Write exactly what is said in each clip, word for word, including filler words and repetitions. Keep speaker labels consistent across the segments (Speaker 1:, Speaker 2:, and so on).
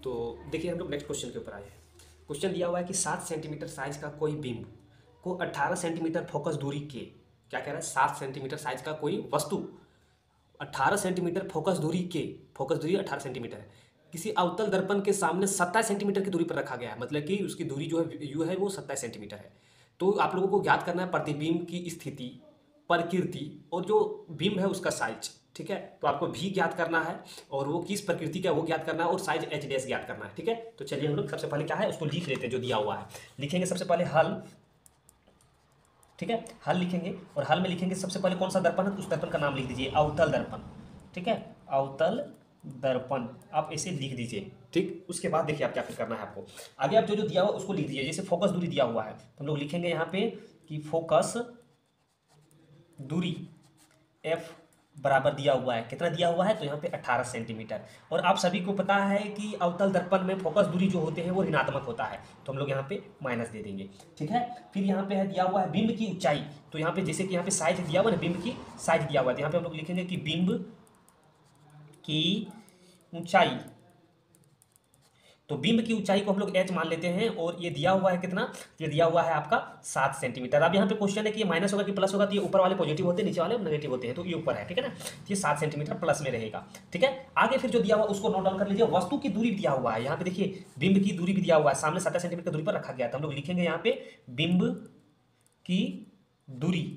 Speaker 1: तो देखिए हम लोग नेक्स्ट क्वेश्चन के ऊपर आए हैं। क्वेश्चन दिया हुआ है कि सात सेंटीमीटर साइज का कोई बीम को अट्ठारह सेंटीमीटर फोकस दूरी के, क्या कह रहा है, सात सेंटीमीटर साइज का कोई वस्तु अट्ठारह सेंटीमीटर फोकस दूरी के, फोकस दूरी अट्ठारह सेंटीमीटर है, किसी अवतल दर्पण के सामने सत्ताईस सेंटीमीटर की दूरी पर रखा गया है। मतलब कि उसकी दूरी जो है यू है वो सत्ताईस सेंटीमीटर है। तो आप लोगों को ज्ञात करना है प्रतिबिंब की स्थिति, प्रकृति और जो बिंब है उसका साइज। ठीक है, तो आपको भी ज्ञात करना है और वो किस प्रकृति का वो ज्ञात करना है और साइज एच डैश ज्ञात करना है। ठीक है, तो चलिए हम लोग सबसे पहले क्या है उसको लिख लेते हैं जो दिया हुआ है। लिखेंगे सबसे पहले हल। ठीक है, हल लिखेंगे और हल में लिखेंगे सबसे पहले कौन सा दर्पण है, उस दर्पण का नाम लिख दीजिए, अवतल दर्पण। ठीक है, अवतल दर्पण आप ऐसे लिख दीजिए। ठीक, उसके बाद देखिए आप क्या फिर करना है आपको आगे, आप जो जो दिया हुआ उसको लिख दीजिए। जैसे फोकस दूरी दिया हुआ है तो हम लोग लिखेंगे यहाँ पे कि फोकस दूरी एफ बराबर दिया हुआ है, कितना दिया हुआ है तो यहाँ पे अट्ठारह सेंटीमीटर। और आप सभी को पता है कि अवतल दर्पण में फोकस दूरी जो होते हैं वो ऋणात्मक होता है, तो हम लोग यहाँ पे माइनस दे देंगे। ठीक है, फिर यहाँ पे है दिया हुआ है बिंब की ऊंचाई। तो यहाँ पे जैसे कि यहाँ पे साइज दिया हुआ है ना, बिंब की साइज दिया हुआ है, तो यहाँ पे हम लोग लिखेंगे कि बिंब की ऊंचाई। तो बिंब की ऊंचाई को हम लोग एच मान लेते हैं और ये दिया हुआ है कितना, ये दिया हुआ है आपका सात सेंटीमीटर। अब यहाँ पे क्वेश्चन है कि ये माइनस होगा कि प्लस होगा, तो ये ऊपर वाले पॉजिटिव होते हैं नीचे वाले नेगेटिव होते हैं, तो ये ऊपर है। ठीक है ना, ये सात सेंटीमीटर प्लस में रहेगा। ठीक है, आगे फिर जो दिया हुआ उसको नोट डाउन कर लीजिए। वस्तु की दूरी दिया हुआ है, यहाँ पे देखिए बिंब की दूरी भी दिया हुआ है, सामने सत्तर सेंटीमीटर दूरी पर रखा गया था। हम लोग लिखेंगे यहाँ पे बिंब की दूरी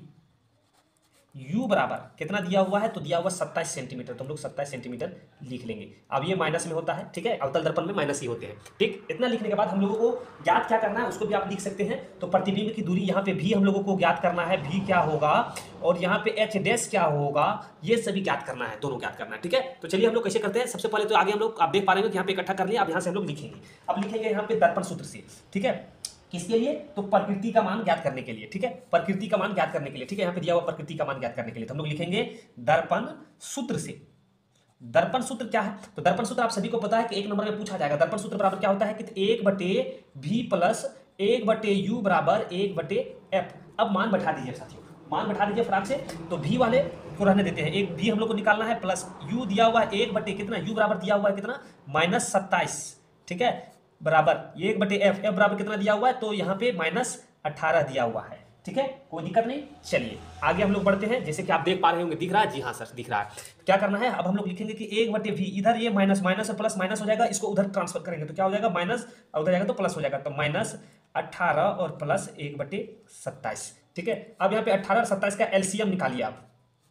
Speaker 1: u बराबर कितना दिया हुआ है, तो दिया हुआ सत्ताईस सेंटीमीटर, तो हम लोग सत्ताईस सेंटीमीटर लिख लेंगे। अब ये माइनस में होता है। ठीक है, अवतल दर्पण में माइनस ही होते हैं। ठीक, इतना लिखने के बाद हम लोगों को ज्ञात क्या करना है उसको भी आप लिख सकते हैं। तो प्रतिबिंब की दूरी यहाँ पे भी हम लोगों को ज्ञात करना है, भी क्या होगा और यहाँ पे एच डैश क्या होगा, ये सभी ज्ञात करना है, दोनों ज्ञात करना है। ठीक है, तो चलिए हम लोग कैसे करते हैं। सबसे पहले तो आगे हम लोग आप देख पा रहे हैं कि यहाँ पे इकट्ठा कर लिया। अब यहाँ से हम लोग लिखेंगे, अब लिखेंगे यहाँ पे दर्पण सूत्र से। ठीक है, किसके लिए, तो प्रकृति का मान ज्ञात करने के लिए। ठीक है, प्रकृति का मान ज्ञात करने के लिए। ठीक है, यहाँ पे दिया हुआ प्रकृति का मान ज्ञात करने के लिए तो हम लोग लिखेंगे दर्पण सूत्र से। दर्पण सूत्र क्या है, तो दर्पण सूत्र आप सभी को पता है कि एक नंबर में पूछा जाएगा। दर्पण सूत्र बराबर क्या होता है कि एक बटे भी प्लस एक बटे यू बराबर एक बटे एफ। अब मान बैठा दीजिए साथियों, मान बैठा दीजिए फटाक से। तो भी वाले को रहने देते हैं, एक भी हम लोग को निकालना है, प्लस यू दिया हुआ है एक बटे कितना, यू बराबर दिया हुआ है कितना माइनस सत्ताईस। ठीक है, बराबर ये एक बटे एफ, एफ बराबर कितना दिया हुआ है, तो यहाँ पे माइनस अट्ठारह दिया हुआ है। ठीक है, कोई दिक्कत नहीं। चलिए आगे हम लोग बढ़ते हैं। जैसे कि आप देख पा रहे होंगे, दिख रहा है, जी हाँ सर दिख रहा है। क्या करना है, अब हम लोग लिखेंगे कि एक बटे भी, इधर ये माइनस माइनस और प्लस माइनस हो जाएगा, इसको उधर ट्रांसफर करेंगे तो क्या हो जाएगा माइनस, उधर जाएगा तो प्लस हो जाएगा, तो माइनस अट्ठारह और प्लस एक बटे सत्ताईस। ठीक है, अब यहाँ पे अट्ठारह और सत्ताईस का एलसीएम निकालिए आप।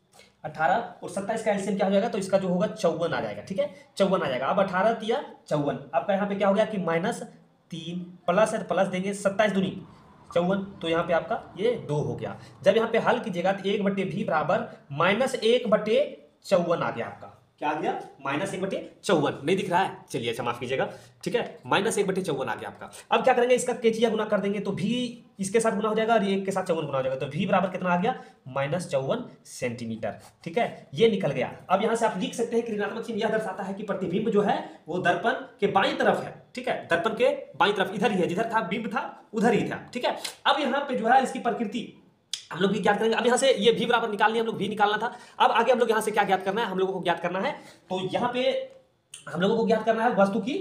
Speaker 1: अठारह और सत्ताईस का एलसीएम क्या हो जाएगा, तो इसका जो होगा चौवन आ जाएगा। ठीक है, चौवन आ जाएगा। अब अठारह दिया चौवन, आपका यहाँ पे क्या हो गया कि माइनस तीन प्लस है, प्लस देंगे सत्ताईस दूनी चौवन, तो यहाँ पे आपका ये दो हो गया। जब यहाँ पे हल कीजिएगा तो एक बटे भी बराबर माइनस एक बटे चौवन आ गया आपका। क्या आ गया, माइनस एक बटे चौवन। नहीं दिख रहा है, चलिए अच्छा माफ कीजिएगा। ठीक है, माइनस एक बटे चौवन आ गया आपका। अब क्या करेंगे, इसका केचिया गुना कर देंगे तो भी इसके साथ गुना हो जाएगा और ये एक के साथ चौवन गुना हो जाएगा, तो भी बराबर कितना आ गया माइनस चौवन सेंटीमीटर। ठीक है, ये निकल गया। अब यहाँ से आप लिख सकते हैं कि ऋणात्मक चिन्ह यह दर्शाता है कि प्रतिबिंब जो है वो दर्पण के बाईं तरफ है। ठीक है, दर्पण के बाईं तरफ इधर ही है, जिधर था बिंब था उधर ही था। ठीक है, अब यहाँ पे जो है इसकी प्रकृति हम लोग भी ज्ञात करेंगे। अब यहाँ से ये भी बराबर निकाल लिया हम लोग, भी निकालना था। अब आगे हम लोग यहाँ से क्या ज्ञात करना है, हम लोगों को ज्ञात करना है, तो यहाँ पे हम लोगों को ज्ञात करना है वस्तु की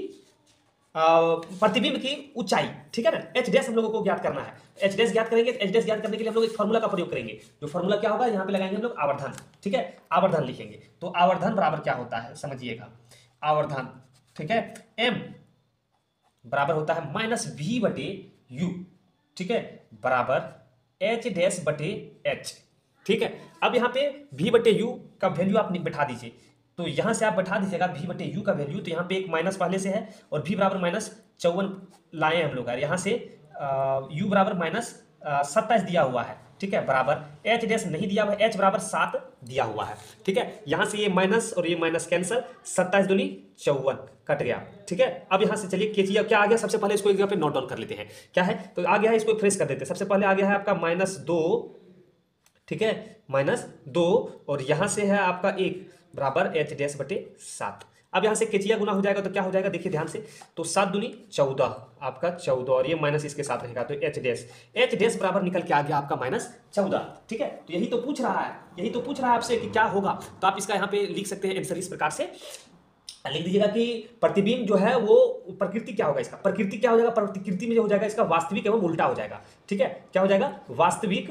Speaker 1: प्रतिबिंब की ऊंचाई। ठीक है ना, एच डैश हम लोगों को ज्ञात करना है। एच डैश ज्ञात करेंगे, एच डैश ज्ञात करने के लिए हम लोग एक फॉर्मूला का प्रयोग करेंगे। जो फॉर्मूला क्या होगा, यहाँ पे लगाएंगे हम लोग आवर्धन। ठीक है, आवर्धन लिखेंगे, तो आवर्धन बराबर क्या होता है समझिएगा, आवर्धन। ठीक है, एम बराबर होता है माइनस भी बटे यू। ठीक है, बराबर एच डैश बटे एच। ठीक है, अब यहाँ पे भी बटे यू का वैल्यू आप बैठा दीजिए, तो यहाँ से आप बैठा दीजिएगा भी बटे यू का वैल्यू। तो यहाँ पे एक माइनस पहले से है और भी बराबर माइनस चौवन लाए हम लोग, यहाँ से यू बराबर माइनस सत्ताईस दिया हुआ है। ठीक है, बराबर एच डैश नहीं दिया हुआ है, एच बराबर सात दिया हुआ है। ठीक है, यहाँ से ये माइनस और ये माइनस कैंसर, सत्ताईस दूनी चौवन कट गया। ठीक है, अब यहाँ से चलिए केचिया क्या आ गया, सबसे पहले इसको एक जगह पे नोट डाउन कर लेते हैं। क्या है, तो आ गया है, इसको फ्रेश कर देते हैं। सबसे पहले आ गया है आपका माइनस दो। ठीक है, माइनस दो और यहाँ से है आपका एक बराबर एच डैश बटे सात। अब यहाँ से केचिया गुना हो जाएगा तो क्या हो जाएगा, देखिए ध्यान से, तो सात दूनी चौदह आपका चौदह और ये माइनस इसके साथ रहेगा, तो एच डैश एच डैश बराबर निकल के आ गया आपका माइनस चौदह। ठीक है, तो यही तो पूछ रहा है, यही तो पूछ रहा है आपसे कि क्या होगा, तो आप इसका यहाँ पे लिख सकते हैं आंसर इस प्रकार से। लिख दीजिएगा कि प्रतिबिंब जो है वो प्रकृति क्या होगा, इसका प्रकृति क्या हो जाएगा, प्रकृति में जो हो जाएगा इसका वास्तविक एवं उल्टा हो जाएगा। ठीक है, क्या हो जाएगा, वास्तविक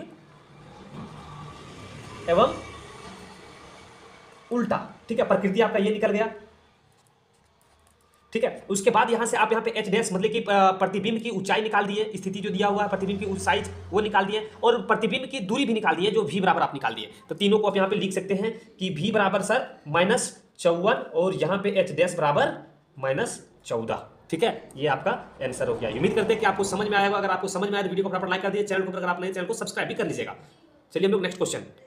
Speaker 1: एवं उल्टा। ठीक है, प्रकृति आपका ये निकल गया। ठीक है, उसके बाद यहां से आप यहां पे एच डैश मतलब कि प्रतिबिंब की ऊंचाई निकाल दिए, स्थिति जो दिया हुआ है प्रतिबिंब की साइज वो निकाल दिए, और प्रतिबिंब की दूरी भी निकाल दिए जो v बराबर आप निकाल दिए। तो तीनों को आप यहां पे लिख सकते हैं कि v बराबर सर माइनस चौवन और यहां पे एच डैश बराबर माइनस चौदह। ठीक है, ये आपका आंसर हो गया। उम्मीद करते हैं कि आपको समझ में आएगा। अगर आपको समझ में आया तो वीडियो को फटाफट लाइक कर दिए, चैनल को अगर आप नए चैनल को सब्सक्राइब भी कर लीजिएगा। चलिए हम लोग नेक्स्ट क्वेश्चन